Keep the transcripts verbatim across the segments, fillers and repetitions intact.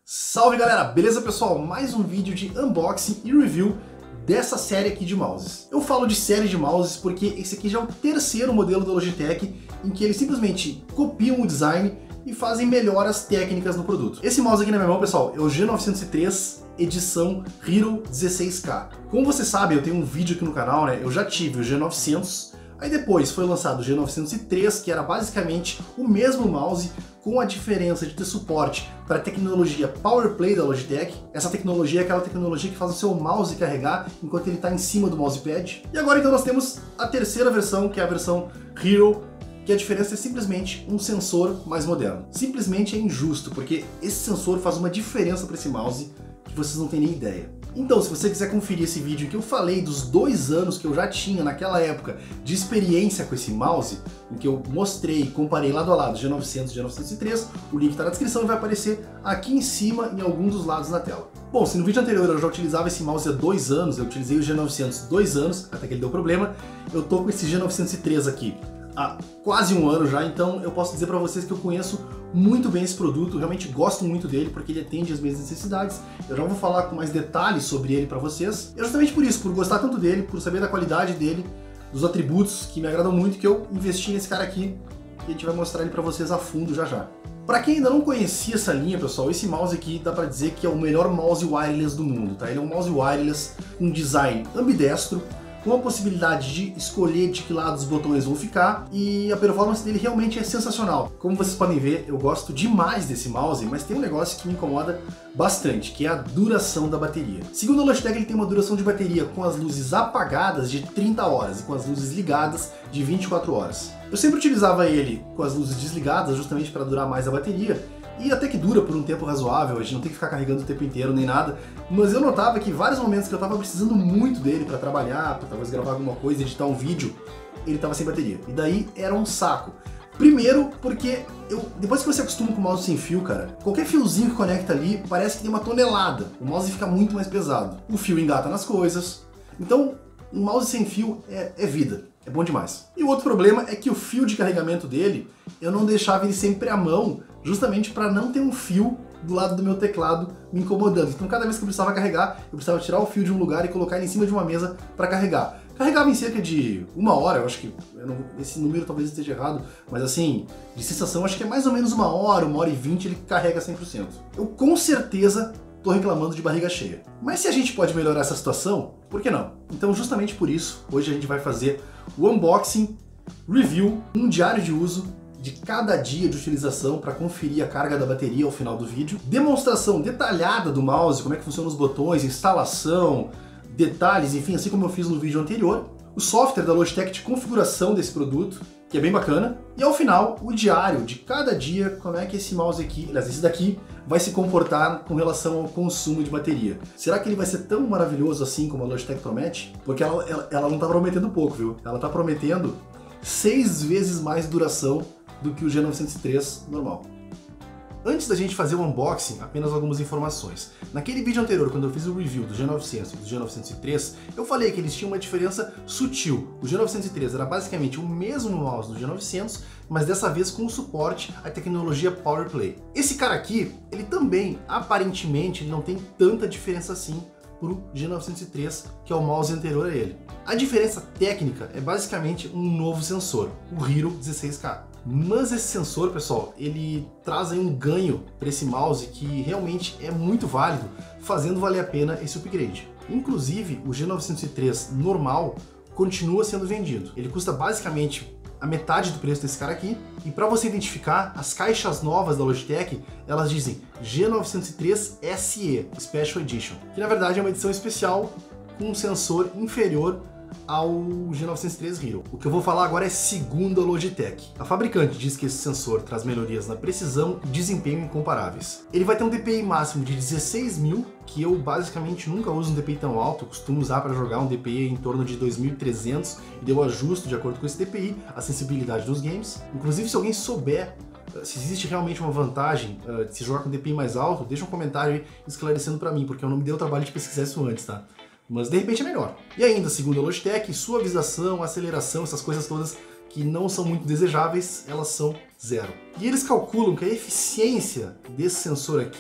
Salve galera, beleza pessoal? Mais um vídeo de unboxing e review dessa série aqui de mouses. Eu falo de série de mouses porque esse aqui já é o terceiro modelo da Logitech em que eles simplesmente copiam o design e fazem melhoras técnicas no produto. Esse mouse aqui na minha mão, pessoal, é o G novecentos e três edição Hero dezesseis K. Como você sabe, eu tenho um vídeo aqui no canal, né? Eu já tive o G novecentos, aí depois foi lançado o G novecentos e três, que era basicamente o mesmo mouse, com a diferença de ter suporte para a tecnologia PowerPlay da Logitech. Essa tecnologia é aquela tecnologia que faz o seu mouse carregar enquanto ele está em cima do mousepad. E agora então nós temos a terceira versão, que é a versão Hero, que a diferença é simplesmente um sensor mais moderno. Simplesmente é injusto, porque esse sensor faz uma diferença para esse mouse que vocês não têm nem ideia. Então, se você quiser conferir esse vídeo em que eu falei dos dois anos que eu já tinha naquela época de experiência com esse mouse, em que eu mostrei e comparei lado a lado G novecentos e G novecentos e três, o link está na descrição e vai aparecer aqui em cima em algum dos lados na tela. Bom, se no vídeo anterior eu já utilizava esse mouse há dois anos, eu utilizei o G novecentos dois anos, até que ele deu problema, eu tô com esse G novecentos e três aqui há quase um ano já, então eu posso dizer para vocês que eu conheço muito bem esse produto, realmente gosto muito dele porque ele atende às minhas necessidades. Eu já vou falar com mais detalhes sobre ele para vocês. E justamente por isso, por gostar tanto dele, por saber da qualidade dele, dos atributos que me agradam muito, que eu investi nesse cara aqui e a gente vai mostrar ele para vocês a fundo já já. Para quem ainda não conhecia essa linha, pessoal, esse mouse aqui dá para dizer que é o melhor mouse wireless do mundo, tá? Ele é um mouse wireless com design ambidestro, com a possibilidade de escolher de que lado os botões vão ficar, e a performance dele realmente é sensacional. Como vocês podem ver, eu gosto demais desse mouse, mas tem um negócio que me incomoda bastante, que é a duração da bateria. Segundo a Logitech, ele tem uma duração de bateria com as luzes apagadas de trinta horas e com as luzes ligadas de vinte e quatro horas. Eu sempre utilizava ele com as luzes desligadas, justamente para durar mais a bateria, e até que dura por um tempo razoável, a gente não tem que ficar carregando o tempo inteiro nem nada, mas eu notava que vários momentos que eu estava precisando muito dele para trabalhar, para talvez gravar alguma coisa, editar um vídeo, ele estava sem bateria. E daí era um saco. Primeiro porque eu, depois que você acostuma com o mouse sem fio, cara, qualquer fiozinho que conecta ali parece que tem uma tonelada. O mouse fica muito mais pesado. O fio engata nas coisas. Então, um mouse sem fio é, é vida. É bom demais. E o outro problema é que o fio de carregamento dele, eu não deixava ele sempre à mão, justamente para não ter um fio do lado do meu teclado me incomodando. Então cada vez que eu precisava carregar, eu precisava tirar o fio de um lugar e colocar ele em cima de uma mesa para carregar. Carregava em cerca de uma hora, eu acho que eu não, esse número talvez esteja errado, mas assim, de sensação, acho que é mais ou menos uma hora, uma hora e vinte, ele carrega cem por cento. Eu com certeza tô reclamando de barriga cheia. Mas se a gente pode melhorar essa situação, por que não? Então justamente por isso, hoje a gente vai fazer o unboxing, review, um diário de uso de cada dia de utilização para conferir a carga da bateria ao final do vídeo, demonstração detalhada do mouse, como é que funcionam os botões, instalação, detalhes, enfim, assim como eu fiz no vídeo anterior, o software da Logitech de configuração desse produto, que é bem bacana, e ao final o diário de cada dia, como é que esse mouse aqui, aliás, esse daqui, vai se comportar com relação ao consumo de bateria. Será que ele vai ser tão maravilhoso assim como a Logitech promete? Porque ela, ela, ela não está prometendo pouco, viu? Ela está prometendo seis vezes mais duração do que o G novecentos e três normal. Antes da gente fazer o unboxing, apenas algumas informações. Naquele vídeo anterior, quando eu fiz o review do G novecentos e do G novecentos e três, eu falei que eles tinham uma diferença sutil. O G novecentos e três era basicamente o mesmo mouse do G novecentos, mas dessa vez com o suporte à tecnologia PowerPlay. Esse cara aqui, ele também, aparentemente, não tem tanta diferença assim pro G novecentos e três, que é o mouse anterior a ele. A diferença técnica é basicamente um novo sensor, o Hero dezesseis K. Mas esse sensor, pessoal, ele traz aí um ganho para esse mouse que realmente é muito válido, fazendo valer a pena esse upgrade. Inclusive, o G novecentos e três normal continua sendo vendido. Ele custa basicamente a metade do preço desse cara aqui, e para você identificar, as caixas novas da Logitech, elas dizem G novecentos e três S E Special Edition, que na verdade é uma edição especial com um sensor inferior ao G novecentos e três Hero. O que eu vou falar agora é segundo a Logitech. A fabricante diz que esse sensor traz melhorias na precisão e desempenho incomparáveis. Ele vai ter um D P I máximo de dezesseis mil, que eu basicamente nunca uso um D P I tão alto, eu costumo usar para jogar um D P I em torno de dois mil e trezentos, e eu ajusto de acordo com esse D P I a sensibilidade dos games. Inclusive, se alguém souber se existe realmente uma vantagem uh, de se jogar com D P I mais alto, deixa um comentário aí esclarecendo para mim, porque eu não me dei o trabalho de pesquisar isso antes, tá? Mas de repente é melhor. E ainda, segundo a Logitech, suavização, aceleração, essas coisas todas que não são muito desejáveis, elas são zero. E eles calculam que a eficiência desse sensor aqui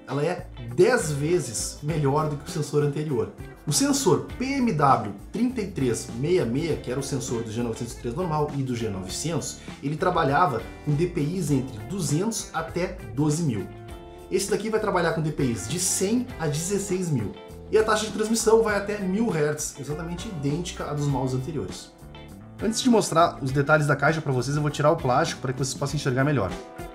ela é dez vezes melhor do que o sensor anterior. O sensor P M W trinta e três sessenta e seis, que era o sensor do G novecentos e três normal e do G novecentos, ele trabalhava com D P Is entre duzentos até doze mil. Esse daqui vai trabalhar com D P Is de cem a dezesseis mil. E a taxa de transmissão vai até mil hertz, exatamente idêntica à dos mouses anteriores. Antes de mostrar os detalhes da caixa para vocês, eu vou tirar o plástico para que vocês possam enxergar melhor.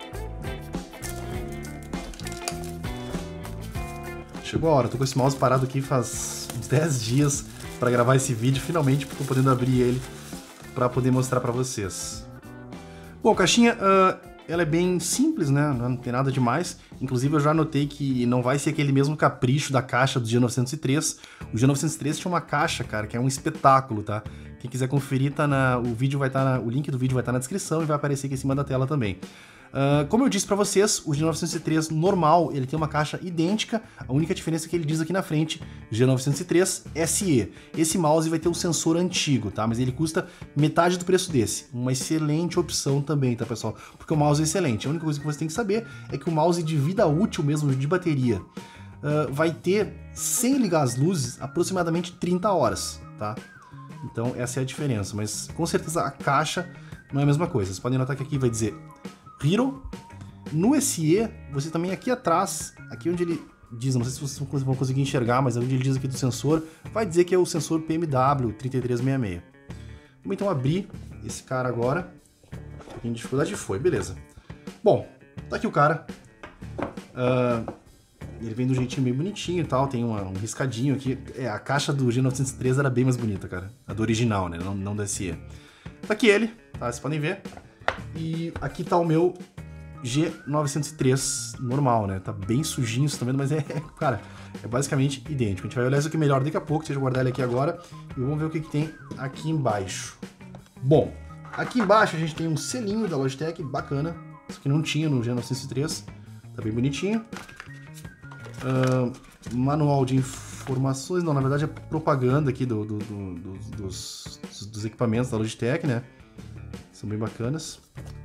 Chegou a hora, tô com esse mouse parado aqui faz uns dez dias para gravar esse vídeo, finalmente tô podendo abrir ele para poder mostrar para vocês. Bom, a caixinha, uh, ela é bem simples, né? Não tem nada demais. Inclusive eu já notei que não vai ser aquele mesmo capricho da caixa do G novecentos e três. O G novecentos e três tinha uma caixa, cara, que é um espetáculo, tá? Quem quiser conferir, tá na, o vídeo vai estar tá o link do vídeo vai estar tá na descrição e vai aparecer aqui em cima da tela também. Uh, como eu disse para vocês, o G novecentos e três normal, ele tem uma caixa idêntica, a única diferença é que ele diz aqui na frente, G novecentos e três S E. Esse mouse vai ter um sensor antigo, tá? Mas ele custa metade do preço desse. Uma excelente opção também, tá, pessoal? Porque o mouse é excelente. A única coisa que você tem que saber é que o mouse de vida útil mesmo, de bateria, uh, vai ter, sem ligar as luzes, aproximadamente trinta horas, tá? Então essa é a diferença, mas com certeza a caixa não é a mesma coisa. Vocês podem notar que aqui vai dizer Hero. No S E, você também aqui atrás, aqui onde ele diz, não sei se vocês vão conseguir enxergar, mas onde ele diz aqui do sensor, vai dizer que é o sensor P M W trinta e três sessenta e seis. Vamos então abrir esse cara agora. Um pouquinho de dificuldade foi, beleza. Bom, tá aqui o cara. Uh, ele vem do jeitinho meio bonitinho e tal, tem uma, um riscadinho aqui. É, a caixa do G novecentos e três era bem mais bonita, cara. A do original, né? Não, não do S E. Tá aqui ele, tá? Vocês podem ver. E aqui tá o meu G novecentos e três normal, né? Tá bem sujinho isso também, mas é, cara, é basicamente idêntico. A gente vai olhar isso aqui melhor daqui a pouco, deixa eu guardar ele aqui agora e vamos ver o que, que tem aqui embaixo. Bom, aqui embaixo a gente tem um selinho da Logitech, bacana. Isso aqui não tinha no G novecentos e três, tá bem bonitinho. Uh, manual de informações, não, na verdade é propaganda aqui do, do, do, do, dos, dos equipamentos da Logitech, né? São bem bacanas.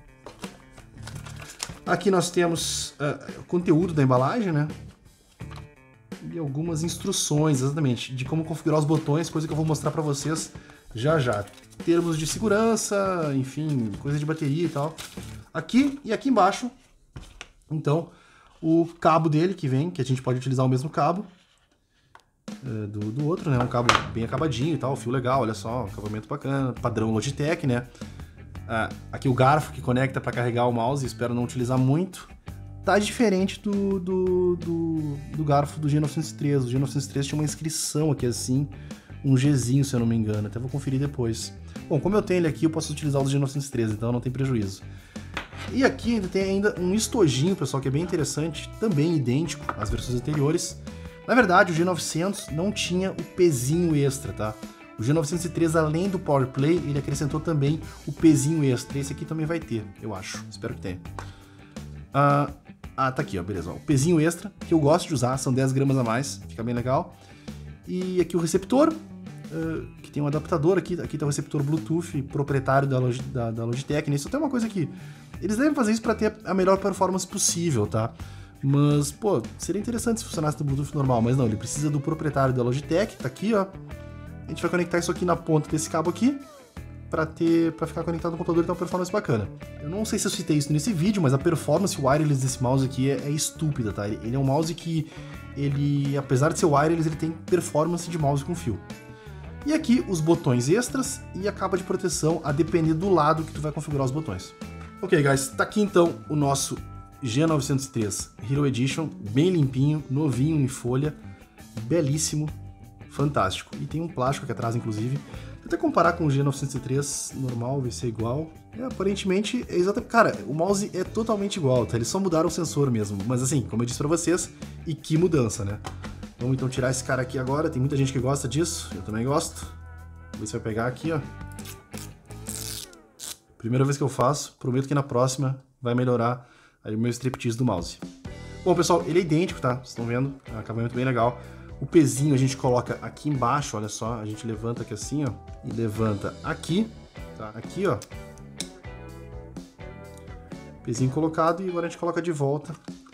Aqui nós temos uh, o conteúdo da embalagem, né? E algumas instruções, exatamente, de como configurar os botões, coisa que eu vou mostrar para vocês já já. Termos de segurança, enfim, coisa de bateria e tal. Aqui e aqui embaixo, então, o cabo dele que vem, que a gente pode utilizar o mesmo cabo uh, do, do outro, né? Um cabo bem acabadinho e tal, fio legal, olha só, acabamento bacana, padrão Logitech, né? Ah, aqui o garfo que conecta para carregar o mouse, espero não utilizar muito. Tá diferente do, do, do, do garfo do G novecentos e três. O G novecentos e três tinha uma inscrição aqui assim, um Gzinho, se eu não me engano. Até vou conferir depois. Bom, como eu tenho ele aqui, eu posso utilizar o do G novecentos e três, então não tem prejuízo. E aqui ainda tem ainda um estojinho, pessoal, que é bem interessante, também idêntico às versões anteriores. Na verdade, o G novecentos não tinha o pezinho extra, tá? O G novecentos e três, além do Power Play, ele acrescentou também o pezinho extra. Esse aqui também vai ter, eu acho. Espero que tenha. Ah, ah tá aqui, ó, beleza. Ó, o pezinho extra, que eu gosto de usar, são dez gramas a mais, fica bem legal. E aqui o receptor, uh, que tem um adaptador aqui. Aqui tá o receptor Bluetooth proprietário da, Log, da, da Logitech. Né? Isso tem uma coisa que eles devem fazer isso para ter a melhor performance possível, tá? Mas, pô, seria interessante se funcionasse no Bluetooth normal, mas não, ele precisa do proprietário da Logitech, tá aqui, ó. A gente vai conectar isso aqui na ponta desse cabo aqui para ter, para ficar conectado no computador e ter uma performance bacana. Eu não sei se eu citei isso nesse vídeo, mas a performance wireless desse mouse aqui é, é estúpida, tá? Ele é um mouse que, ele, apesar de ser wireless, ele tem performance de mouse com fio. E aqui os botões extras e a capa de proteção, a depender do lado que tu vai configurar os botões. Ok, guys, tá aqui então o nosso G novecentos e três Hero Edition, bem limpinho, novinho em folha, belíssimo. Fantástico. E tem um plástico aqui atrás, inclusive. Vou até comparar com o G novecentos e três normal, ver se é igual. É, aparentemente, é exatamente... Cara, o mouse é totalmente igual, tá? Eles só mudaram o sensor mesmo. Mas assim, como eu disse pra vocês, e que mudança, né? Vamos então tirar esse cara aqui agora. Tem muita gente que gosta disso. Eu também gosto. Vamos ver se vai pegar aqui, ó. Primeira vez que eu faço. Prometo que na próxima vai melhorar aí o meu striptease do mouse. Bom, pessoal, ele é idêntico, tá? Vocês estão vendo? É um acabamento bem legal. O pezinho a gente coloca aqui embaixo, olha só, a gente levanta aqui assim, ó, e levanta aqui, tá? Aqui, ó. Pezinho colocado e agora a gente coloca de volta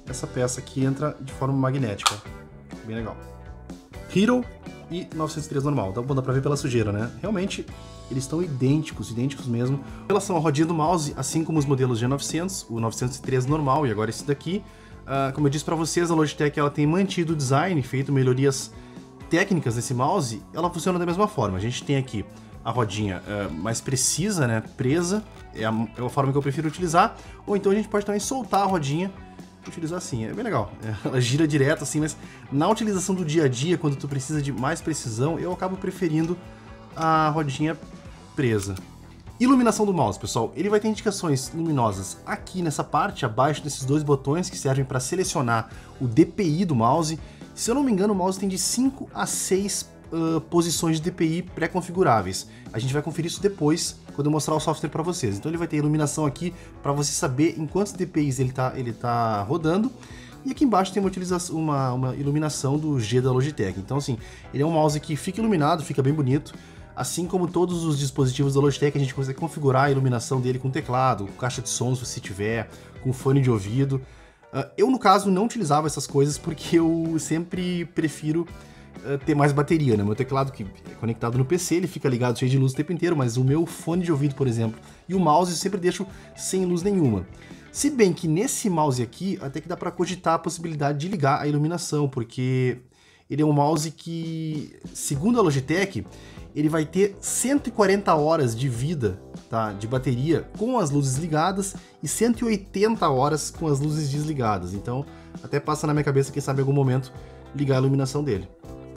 essa peça aqui entra de forma magnética, bem legal. Hero e novecentos e três normal, dá pra ver pela sujeira, né? Realmente, eles estão idênticos, idênticos mesmo. Em relação à rodinha do mouse, assim como os modelos G novecentos, o novecentos e três normal e agora esse daqui, uh, como eu disse pra vocês, a Logitech ela tem mantido o design, feito melhorias técnicas nesse mouse, ela funciona da mesma forma. A gente tem aqui a rodinha uh, mais precisa, né, presa, é a, é a forma que eu prefiro utilizar, ou então a gente pode também soltar a rodinha e utilizar assim, é bem legal. Ela gira direto assim, mas na utilização do dia a dia, quando tu precisa de mais precisão, eu acabo preferindo a rodinha presa. Iluminação do mouse, pessoal, ele vai ter indicações luminosas aqui nessa parte, abaixo desses dois botões que servem para selecionar o D P I do mouse. Se eu não me engano, o mouse tem de cinco a seis uh, posições de D P I pré-configuráveis. A gente vai conferir isso depois, quando eu mostrar o software para vocês. Então ele vai ter iluminação aqui para você saber em quantos D P Is ele está ele tá rodando. E aqui embaixo tem uma, utilização, uma, uma iluminação do G da Logitech. Então assim, ele é um mouse que fica iluminado, fica bem bonito. Assim como todos os dispositivos da Logitech, a gente consegue configurar a iluminação dele com teclado, com caixa de sons se tiver, com fone de ouvido. Uh, eu, no caso, não utilizava essas coisas porque eu sempre prefiro uh, ter mais bateria, né? Meu teclado que é conectado no P C, ele fica ligado cheio de luz o tempo inteiro, mas o meu fone de ouvido, por exemplo, e o mouse eu sempre deixo sem luz nenhuma. Se bem que nesse mouse aqui, até que dá para cogitar a possibilidade de ligar a iluminação, porque ele é um mouse que, segundo a Logitech, ele vai ter cento e quarenta horas de vida, tá, de bateria com as luzes ligadas e cento e oitenta horas com as luzes desligadas. Então, até passa na minha cabeça, quem sabe em algum momento, ligar a iluminação dele.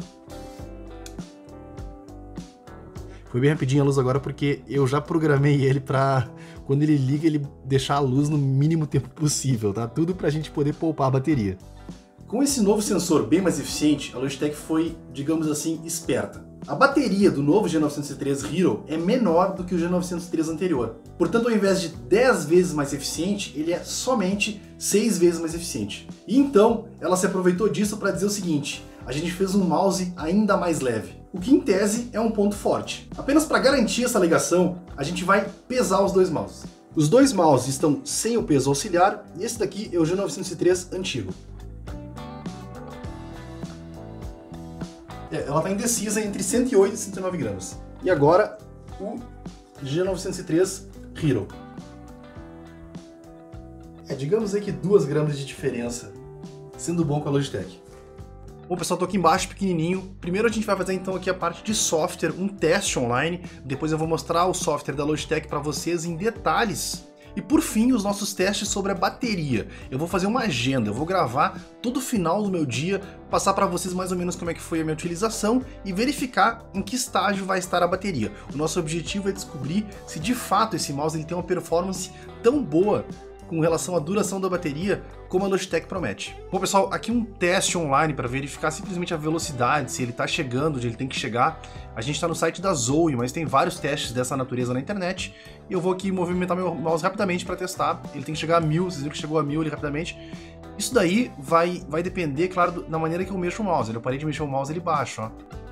Foi bem rapidinho a luz agora porque eu já programei ele para quando ele liga, ele deixar a luz no mínimo tempo possível, tá? Tudo pra gente poder poupar a bateria. Com esse novo sensor bem mais eficiente, a Logitech foi, digamos assim, esperta. A bateria do novo G novecentos e três Hero é menor do que o G novecentos e três anterior. Portanto, ao invés de dez vezes mais eficiente, ele é somente seis vezes mais eficiente. E então, ela se aproveitou disso para dizer o seguinte: a gente fez um mouse ainda mais leve, o que em tese é um ponto forte. Apenas para garantir essa alegação, a gente vai pesar os dois mouses. Os dois mouses estão sem o peso auxiliar e esse daqui é o G novecentos e três antigo. É, ela está indecisa entre cento e oito e cento e nove gramas. E agora, o G novecentos e três Hero. É, digamos aí que duas gramas de diferença, sendo bom com a Logitech. Bom, pessoal, tô aqui embaixo, pequenininho. Primeiro a gente vai fazer então aqui a parte de software, um teste online. Depois eu vou mostrar o software da Logitech para vocês em detalhes. E por fim, os nossos testes sobre a bateria. Eu vou fazer uma agenda, eu vou gravar todo o final do meu dia, passar para vocês mais ou menos como é que foi a minha utilização e verificar em que estágio vai estar a bateria. O nosso objetivo é descobrir se de fato esse mouse ele tem uma performance tão boa com relação à duração da bateria como a Logitech promete. Bom, pessoal, aqui um teste online para verificar simplesmente a velocidade, se ele está chegando onde ele tem que chegar. A gente está no site da Zoe, mas tem vários testes dessa natureza na internet. E eu vou aqui movimentar meu mouse rapidamente para testar. Ele tem que chegar a mil, vocês viram que chegou a mil ali rapidamente. Isso daí vai, vai depender, claro, do, da maneira que eu mexo o mouse. Eu parei de mexer o mouse ali baixo, ó.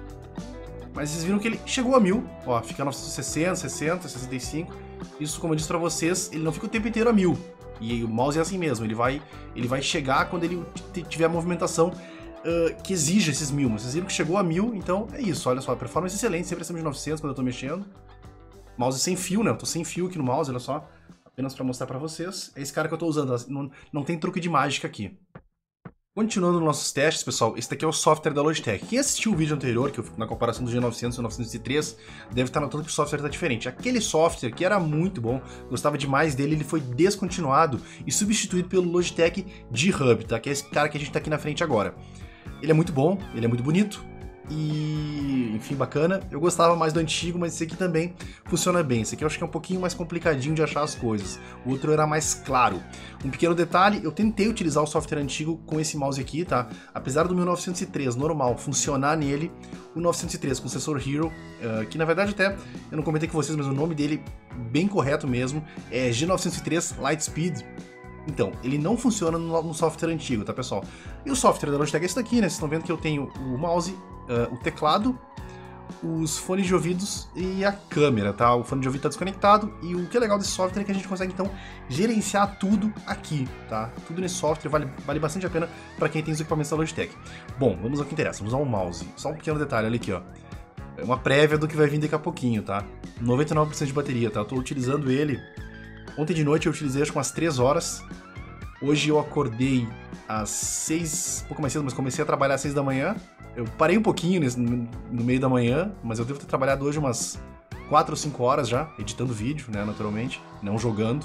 Mas vocês viram que ele chegou a mil, ó, fica novecentos e sessenta, sessenta, sessenta e cinco. Isso, como eu disse para vocês, ele não fica o tempo inteiro a mil. E o mouse é assim mesmo, ele vai, ele vai chegar quando ele tiver a movimentação uh, que exige esses mil. Vocês viram que chegou a mil, então é isso, olha só, performance excelente, sempre acima de novecentos quando eu tô mexendo. Mouse sem fio, né, eu tô sem fio aqui no mouse, olha só, apenas para mostrar para vocês. É esse cara que eu tô usando, não, não tem truque de mágica aqui. Continuando nos nossos testes, pessoal, esse daqui é o software da Logitech. Quem assistiu o vídeo anterior, que eu, na comparação do G novecentos e o novecentos e três, deve estar notando que o software está diferente. Aquele software, que era muito bom, gostava demais dele, ele foi descontinuado e substituído pelo Logitech G-Hub, tá? Que é esse cara que a gente está aqui na frente agora. Ele é muito bom, ele é muito bonito e, enfim, bacana. Eu gostava mais do antigo, mas esse aqui também funciona bem. Esse aqui eu acho que é um pouquinho mais complicadinho de achar as coisas. O outro era mais claro. Um pequeno detalhe, eu tentei utilizar o software antigo com esse mouse aqui, tá? Apesar do meu novecentos e três normal funcionar nele, o novecentos e três com o sensor Hero, uh, que na verdade até, eu não comentei com vocês, mas o nome dele, bem correto mesmo, é G novecentos e três Lightspeed. Então, ele não funciona no, no software antigo, tá, pessoal? E o software da Logitech é esse daqui, né? Vocês estão vendo que eu tenho o mouse, uh, o teclado, os fones de ouvidos e a câmera, tá? O fone de ouvido tá desconectado e o que é legal desse software é que a gente consegue, então, gerenciar tudo aqui, tá? Tudo nesse software vale, vale bastante a pena para quem tem os equipamentos da Logitech. Bom, vamos ao que interessa, vamos ao mouse. Só um pequeno detalhe, olha aqui, ó. É uma prévia do que vai vir daqui a pouquinho, tá? noventa e nove por cento de bateria, tá? Eu tô utilizando ele... Ontem de noite eu utilizei acho que umas três horas. Hoje eu acordei às seis, um pouco mais cedo, mas comecei a trabalhar às seis da manhã. Eu parei um pouquinho nesse, no meio da manhã, mas eu devo ter trabalhado hoje umas quatro ou cinco horas já, editando vídeo, né, naturalmente, não jogando.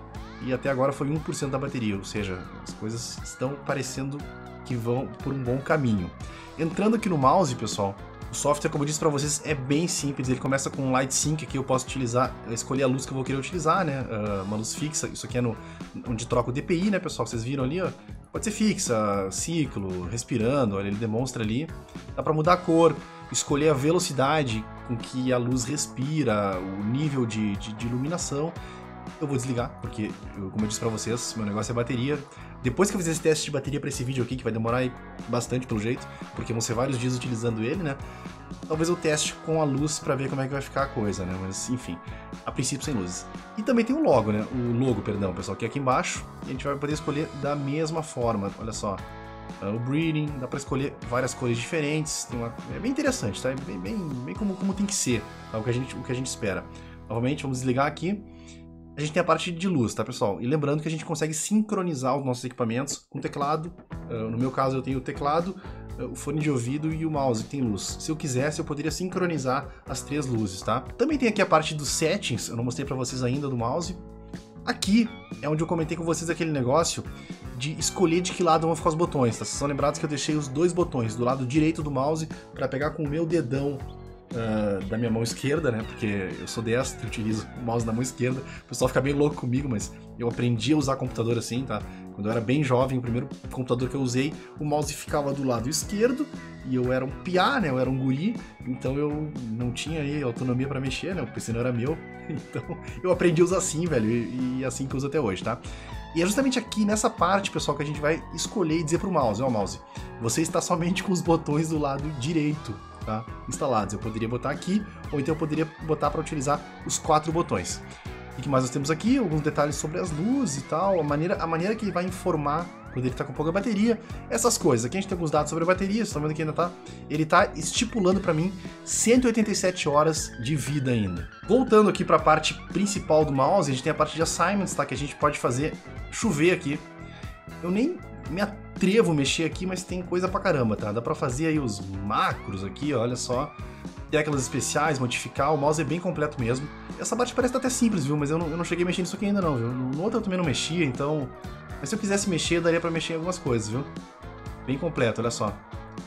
E até agora foi um por cento da bateria, ou seja, as coisas estão parecendo que vão por um bom caminho. Entrando aqui no mouse, pessoal, o software, como eu disse pra vocês, é bem simples. Ele começa com um Light Sync, que eu posso utilizar, escolher a luz que eu vou querer utilizar, né? Uh, uma luz fixa, isso aqui é no, onde troca o D P I, né, pessoal? Vocês viram ali, ó. Pode ser fixa, ciclo, respirando, olha, ele demonstra ali. Dá pra mudar a cor, escolher a velocidade com que a luz respira, o nível de, de, de iluminação. Eu vou desligar, porque, eu, como eu disse pra vocês, meu negócio é bateria. Depois que eu fizer esse teste de bateria pra esse vídeo aqui, que vai demorar aí bastante pelo jeito, porque vão ser vários dias utilizando ele, né? Talvez eu teste com a luz pra ver como é que vai ficar a coisa, né? Mas, enfim, a princípio sem luzes. E também tem o logo, né? O logo, perdão, pessoal, que é aqui embaixo. E a gente vai poder escolher da mesma forma, olha só. O breeding, dá pra escolher várias cores diferentes. Tem uma... É bem interessante, tá? É bem, bem, bem como, como tem que ser, tá? o, que a gente, o que a gente espera. Novamente, vamos desligar aqui. A gente tem a parte de luz, tá, pessoal? E lembrando que a gente consegue sincronizar os nossos equipamentos com o teclado. Uh, no meu caso, eu tenho o teclado, uh, o fone de ouvido e o mouse, que tem luz. Se eu quisesse, eu poderia sincronizar as três luzes, tá? Também tem aqui a parte dos settings, eu não mostrei pra vocês ainda do mouse. Aqui é onde eu comentei com vocês aquele negócio de escolher de que lado vão ficar os botões, tá? Vocês são lembrados que eu deixei os dois botões do lado direito do mouse para pegar com o meu dedão Uh, da minha mão esquerda, né, porque eu sou destro, utilizo o mouse na mão esquerda. O pessoal fica bem louco comigo, mas eu aprendi a usar computador assim, tá? Quando eu era bem jovem, o primeiro computador que eu usei, o mouse ficava do lado esquerdo, e eu era um piá, né, eu era um guri, então eu não tinha aí autonomia pra mexer, né, o P C não era meu, então eu aprendi a usar assim, velho, e, e assim que eu uso até hoje, tá? E é justamente aqui nessa parte, pessoal, que a gente vai escolher e dizer pro mouse, ó, mouse, você está somente com os botões do lado direito, tá, instalados. Eu poderia botar aqui, ou então eu poderia botar para utilizar os quatro botões. O que mais nós temos aqui? Alguns detalhes sobre as luzes e tal, a maneira, a maneira que ele vai informar quando ele está com pouca bateria, essas coisas. Aqui a gente tem alguns dados sobre a bateria, vocês estão vendo que ainda tá, ele está estipulando para mim cento e oitenta e sete horas de vida ainda. Voltando aqui para a parte principal do mouse, a gente tem a parte de assignments, tá, que a gente pode fazer chover aqui. Eu nem me atrevo a mexer aqui, mas tem coisa pra caramba, tá? Dá pra fazer aí os macros aqui, ó, olha só. Teclas especiais, modificar, o mouse é bem completo mesmo. Essa parte parece até simples, viu? Mas eu não, eu não cheguei a mexer nisso aqui ainda não, viu? No outro eu também não mexia, então... Mas se eu quisesse mexer, daria pra mexer em algumas coisas, viu? Bem completo, olha só.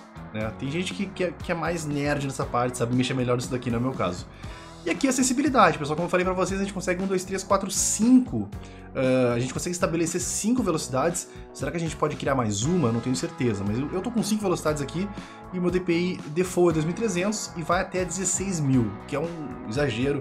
É, tem gente que, que, é, que é mais nerd nessa parte, sabe mexer melhor nisso daqui, não é o meu caso. E aqui a sensibilidade, pessoal, como eu falei pra vocês, a gente consegue um, dois, três, quatro, cinco. Uh, a gente consegue estabelecer cinco velocidades. Será que a gente pode criar mais uma? Não tenho certeza, mas eu, eu tô com cinco velocidades aqui e o meu D P I default é dois mil e trezentos e vai até dezesseis mil, que é um exagero,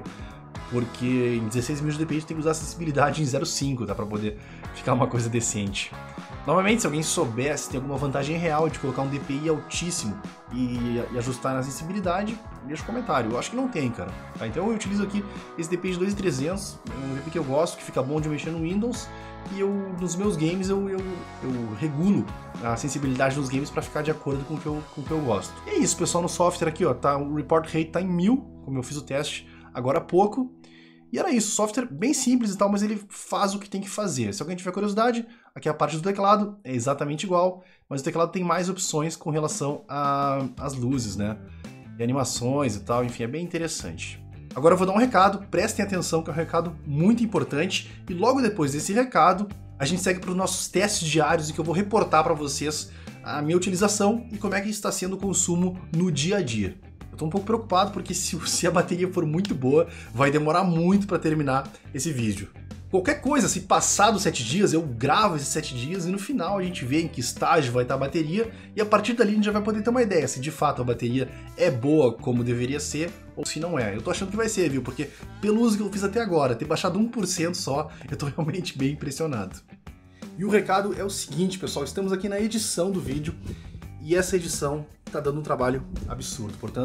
porque em dezesseis mil de D P I a gente tem que usar a sensibilidade em zero vírgula cinco, tá, pra poder ficar uma coisa decente. Novamente, se alguém soubesse se tem alguma vantagem real de colocar um D P I altíssimo e, e ajustar na sensibilidade, deixa um comentário. Eu acho que não tem, cara. Tá? Então eu utilizo aqui esse D P I de dois mil e trezentos, um D P I que eu gosto, que fica bom de mexer no Windows, e eu, nos meus games eu, eu, eu regulo a sensibilidade dos games para ficar de acordo com o, que eu, com o que eu gosto. E é isso, pessoal, no software aqui, ó, tá, o report rate tá em mil, como eu fiz o teste agora há pouco. E era isso, software bem simples e tal, mas ele faz o que tem que fazer. Se alguém tiver curiosidade, aqui é a parte do teclado, é exatamente igual, mas o teclado tem mais opções com relação às luzes, né? E animações e tal, enfim, é bem interessante. Agora eu vou dar um recado, prestem atenção que é um recado muito importante, e logo depois desse recado, a gente segue para os nossos testes diários, em que eu vou reportar para vocês a minha utilização e como é que está sendo o consumo no dia a dia. Eu tô um pouco preocupado porque se, se a bateria for muito boa, vai demorar muito para terminar esse vídeo. Qualquer coisa, se passar dos sete dias, eu gravo esses sete dias e no final a gente vê em que estágio vai estar a bateria e a partir dali a gente já vai poder ter uma ideia se de fato a bateria é boa como deveria ser ou se não é. Eu tô achando que vai ser, viu? Porque pelo uso que eu fiz até agora, ter baixado um por cento só, eu tô realmente bem impressionado. E o recado é o seguinte, pessoal, estamos aqui na edição do vídeo e essa edição tá dando um trabalho absurdo, portanto,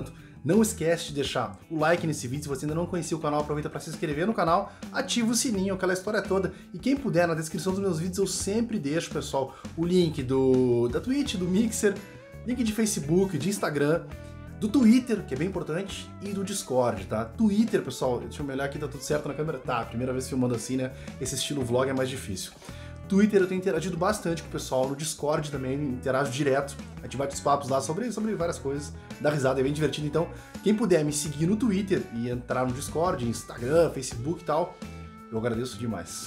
Não esquece de deixar o like nesse vídeo. Se você ainda não conhecia o canal, aproveita para se inscrever no canal, ativa o sininho, aquela história toda. E quem puder, na descrição dos meus vídeos eu sempre deixo, pessoal, o link do, da Twitch, do Mixer, link de Facebook, de Instagram, do Twitter, que é bem importante, e do Discord, tá? Twitter, pessoal, deixa eu me olhar aqui, tá tudo certo na câmera? Tá, primeira vez filmando assim, né? Esse estilo vlog é mais difícil. Twitter eu tenho interagido bastante com o pessoal, no Discord também interajo direto, a gente bate os papos lá sobre, sobre várias coisas, dá risada, é bem divertido, então quem puder me seguir no Twitter e entrar no Discord, Instagram, Facebook e tal, eu agradeço demais.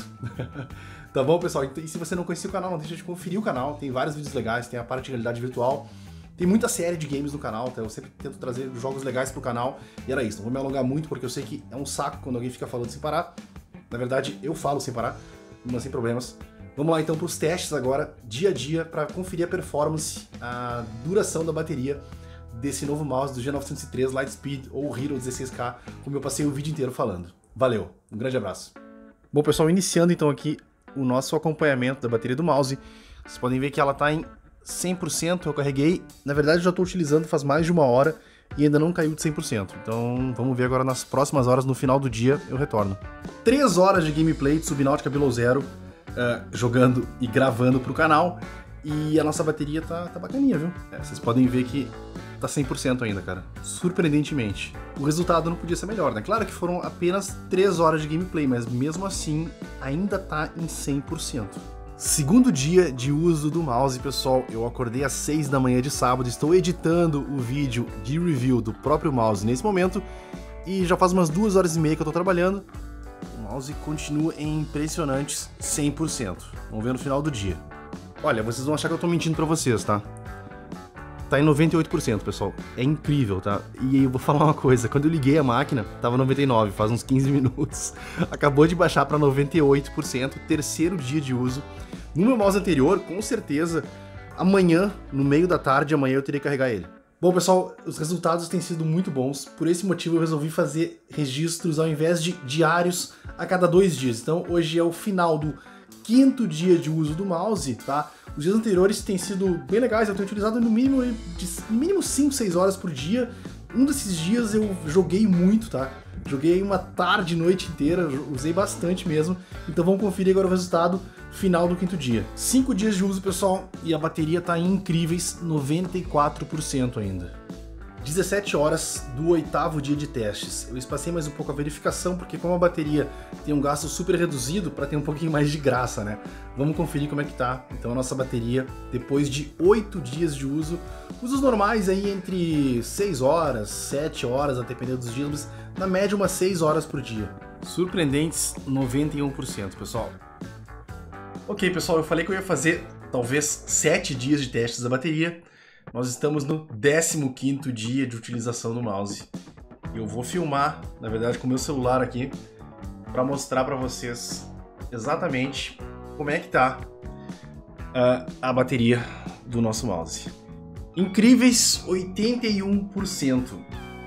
Tá bom, pessoal? E se você não conhecia o canal, não deixa de conferir o canal, tem vários vídeos legais, tem a parte de realidade virtual, tem muita série de games no canal, tá? Eu sempre tento trazer jogos legais pro canal, e era isso, não vou me alongar muito porque eu sei que é um saco quando alguém fica falando sem parar, na verdade eu falo sem parar, mas sem problemas. Vamos lá então para os testes agora, dia a dia, para conferir a performance, a duração da bateria desse novo mouse do G novecentos e três Lightspeed ou Hero dezesseis K, como eu passei o vídeo inteiro falando. Valeu, um grande abraço. Bom pessoal, iniciando então aqui o nosso acompanhamento da bateria do mouse, vocês podem ver que ela está em cem por cento, eu carreguei, na verdade já estou utilizando faz mais de uma hora e ainda não caiu de cem por cento, então vamos ver agora nas próximas horas, no final do dia eu retorno. três horas de gameplay de Subnautica Below Zero, Uh, jogando e gravando pro canal, e a nossa bateria tá, tá bacaninha, viu? É, vocês podem ver que tá cem por cento ainda, cara. Surpreendentemente. O resultado não podia ser melhor, né? Claro que foram apenas três horas de gameplay, mas mesmo assim ainda tá em cem por cento. Segundo dia de uso do mouse, pessoal, eu acordei às seis da manhã de sábado, estou editando o vídeo de review do próprio mouse nesse momento, e já faz umas duas horas e meia que eu tô trabalhando. O mouse continua em impressionantes cem por cento. Vamos ver no final do dia. Olha, vocês vão achar que eu tô mentindo pra vocês, tá? Tá em noventa e oito por cento, pessoal. É incrível, tá? E eu vou falar uma coisa. Quando eu liguei a máquina, tava noventa e nove por cento, faz uns quinze minutos. Acabou de baixar pra noventa e oito por cento, terceiro dia de uso. No meu mouse anterior, com certeza, amanhã, no meio da tarde, amanhã eu teria que carregar ele. Bom, pessoal, os resultados têm sido muito bons, por esse motivo eu resolvi fazer registros ao invés de diários a cada dois dias. Então hoje é o final do quinto dia de uso do mouse, tá? Os dias anteriores têm sido bem legais, eu tenho utilizado no mínimo de no mínimo cinco, seis horas por dia. Um desses dias eu joguei muito, tá? Joguei uma tarde, noite inteira, usei bastante mesmo. Então vamos conferir agora o resultado final do quinto dia. Cinco dias de uso, pessoal, e a bateria tá em incríveis noventa e quatro por cento ainda. dezessete horas do oitavo dia de testes. Eu espacei mais um pouco a verificação, porque como a bateria tem um gasto super reduzido, para ter um pouquinho mais de graça, né? Vamos conferir como é que tá, então, a nossa bateria, depois de oito dias de uso. Usos normais aí entre seis horas, sete horas, a depender dos dias, mas na média umas seis horas por dia. Surpreendentes noventa e um por cento, pessoal. Ok, pessoal, eu falei que eu ia fazer talvez sete dias de testes da bateria. Nós estamos no décimo quinto dia de utilização do mouse. Eu vou filmar, na verdade, com o meu celular aqui, para mostrar para vocês exatamente como é que tá uh, a bateria do nosso mouse. Incríveis oitenta e um por cento.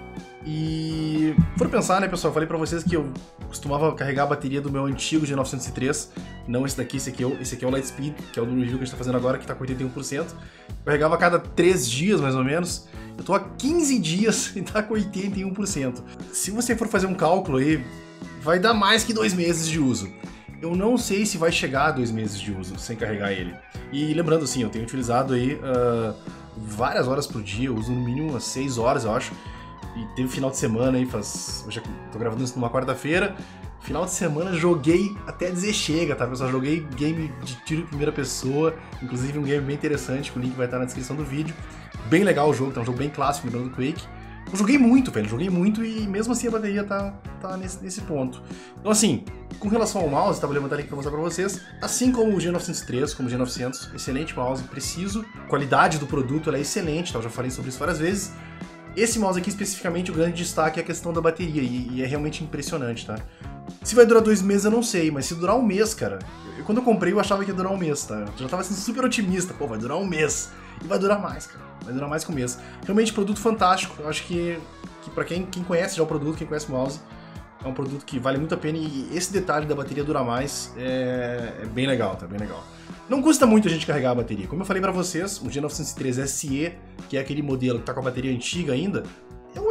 E for pensar, né, pessoal, eu falei pra vocês que eu costumava carregar a bateria do meu antigo G novecentos e três, não esse daqui, esse aqui, é o, esse aqui é o Lightspeed, que é o do review que a gente tá fazendo agora, que tá com oitenta e um por cento. Eu carregava a cada três dias, mais ou menos. Eu tô há quinze dias e tá com oitenta e um por cento. Se você for fazer um cálculo aí, vai dar mais que dois meses de uso. Eu não sei se vai chegar a dois meses de uso sem carregar ele. E lembrando assim, eu tenho utilizado aí uh, várias horas por dia, eu uso no mínimo umas seis horas, eu acho. E teve final de semana aí, faz... Hoje eu tô gravando isso numa quarta-feira. Final de semana joguei até dizer chega, tá, pessoal? Joguei game de tiro em primeira pessoa, inclusive um game bem interessante, que o link vai estar na descrição do vídeo. Bem legal o jogo, tá um jogo bem clássico, lembrando do Quake. Eu joguei muito, velho, joguei muito e mesmo assim a bateria tá, tá nesse, nesse ponto. Então assim, com relação ao mouse, tava levantando aqui pra mostrar pra vocês, assim como o G novecentos e três, como o G novecentos, excelente mouse, preciso, qualidade do produto ela é excelente, tá? Eu já falei sobre isso várias vezes. Esse mouse aqui especificamente, o grande destaque é a questão da bateria, e, e é realmente impressionante, tá? Se vai durar dois meses eu não sei, mas se durar um mês, cara, eu, quando eu comprei eu achava que ia durar um mês, tá? Eu já tava sendo super otimista, pô, vai durar um mês, e vai durar mais, cara, vai durar mais que um mês. Realmente, produto fantástico, eu acho que, que pra quem, quem conhece já o produto, quem conhece o mouse, é um produto que vale muito a pena, e esse detalhe da bateria durar mais é, é bem legal, tá? Bem legal. Não custa muito a gente carregar a bateria. Como eu falei pra vocês, o G novecentos e três S E, que é aquele modelo que tá com a bateria antiga ainda, é um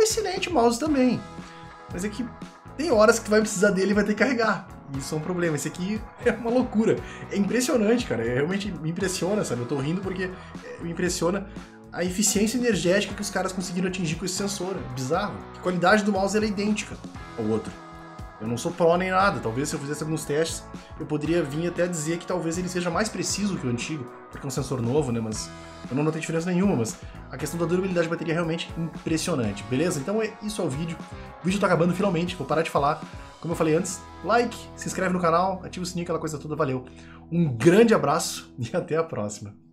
excelente mouse também. Mas é que tem horas que tu vai precisar dele e vai ter que carregar. E isso é um problema. Esse aqui é uma loucura. É impressionante, cara. É, realmente me impressiona, sabe? Eu tô rindo porque me impressiona a eficiência energética que os caras conseguiram atingir com esse sensor. É bizarro. A qualidade do mouse ela é idêntica ao outro. Eu não sou pró nem nada. Talvez se eu fizesse alguns testes, eu poderia vir até dizer que talvez ele seja mais preciso que o antigo, porque é um sensor novo, né? Mas eu não notei diferença nenhuma. Mas a questão da durabilidade da bateria é realmente impressionante, beleza? Então é isso é o vídeo. O vídeo tá acabando finalmente. Vou parar de falar. Como eu falei antes, like, se inscreve no canal, ativa o sininho, aquela coisa toda. Valeu. Um grande abraço e até a próxima.